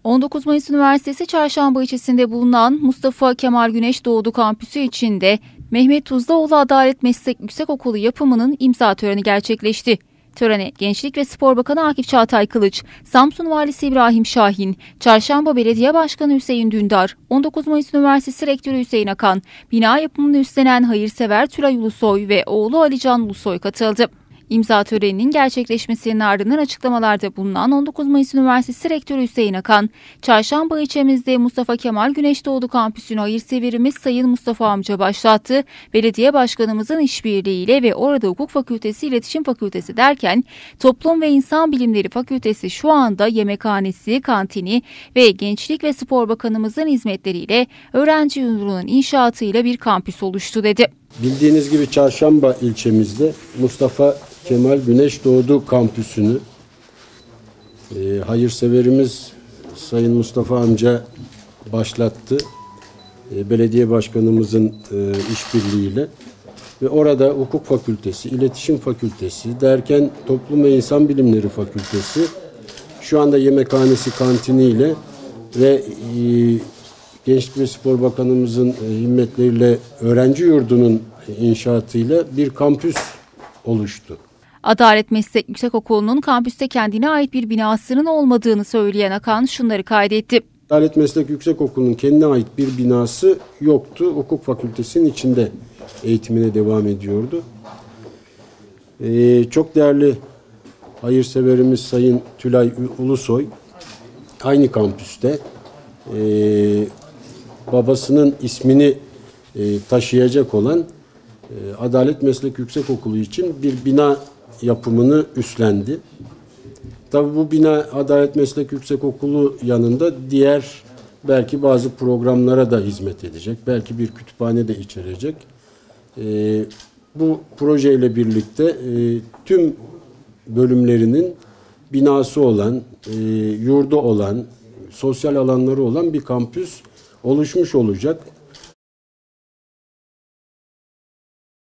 19 Mayıs Üniversitesi Çarşamba ilçesinde bulunan Mustafa Kemal Güneşdoğdu kampüsü içinde Mehmet Tuzlaoğlu Adalet Meslek Yüksekokulu yapımının imza töreni gerçekleşti. Törene Gençlik ve Spor Bakanı Akif Çağatay Kılıç, Samsun Valisi İbrahim Şahin, Çarşamba Belediye Başkanı Hüseyin Dündar, 19 Mayıs Üniversitesi Rektörü Hüseyin Akan, bina yapımını üstlenen hayırsever Tülay Ulusoy ve oğlu Alican Ulusoy katıldı. İmza töreninin gerçekleşmesinin ardından açıklamalarda bulunan 19 Mayıs Üniversitesi Rektörü Hüseyin Akan, Çarşamba ilçemizde Mustafa Kemal Güneşdoğdu kampüsünü hayırseverimiz Sayın Mustafa amca başlattı. Belediye başkanımızın işbirliğiyle ve orada Hukuk Fakültesi, İletişim Fakültesi derken Toplum ve İnsan Bilimleri Fakültesi şu anda yemekhanesi, kantini ve Gençlik ve Spor Bakanımızın hizmetleriyle öğrenci yurdunun inşaatıyla bir kampüs oluştu dedi. Bildiğiniz gibi Çarşamba ilçemizde Mustafa Kemal Güneşdoğdu kampüsünü hayırseverimiz Sayın Mustafa amca başlattı. Belediye başkanımızın işbirliğiyle ve orada Hukuk Fakültesi, İletişim Fakültesi derken Toplum ve İnsan Bilimleri Fakültesi şu anda yemekhanesi, kantiniyle ve Gençlik ve Spor Bakanımızın himmetleriyle öğrenci yurdunun inşaatıyla bir kampüs oluştu. Adalet Meslek Yüksekokulu'nun kampüste kendine ait bir binasının olmadığını söyleyen Akan şunları kaydetti. Adalet Meslek Yüksekokulu'nun kendine ait bir binası yoktu. Hukuk Fakültesi'nin içinde eğitimine devam ediyordu. Çok değerli hayırseverimiz Sayın Tülay Ulusoy aynı kampüste babasının ismini taşıyacak olan Adalet Meslek Yüksekokulu için bir bina yapımını üstlendi. Tabii bu bina Adalet Meslek Yüksekokulu yanında diğer belki bazı programlara da hizmet edecek. Belki bir kütüphane de içerecek. Bu projeyle birlikte tüm bölümlerinin binası olan, yurdu olan, sosyal alanları olan bir kampüs oluşmuş olacak.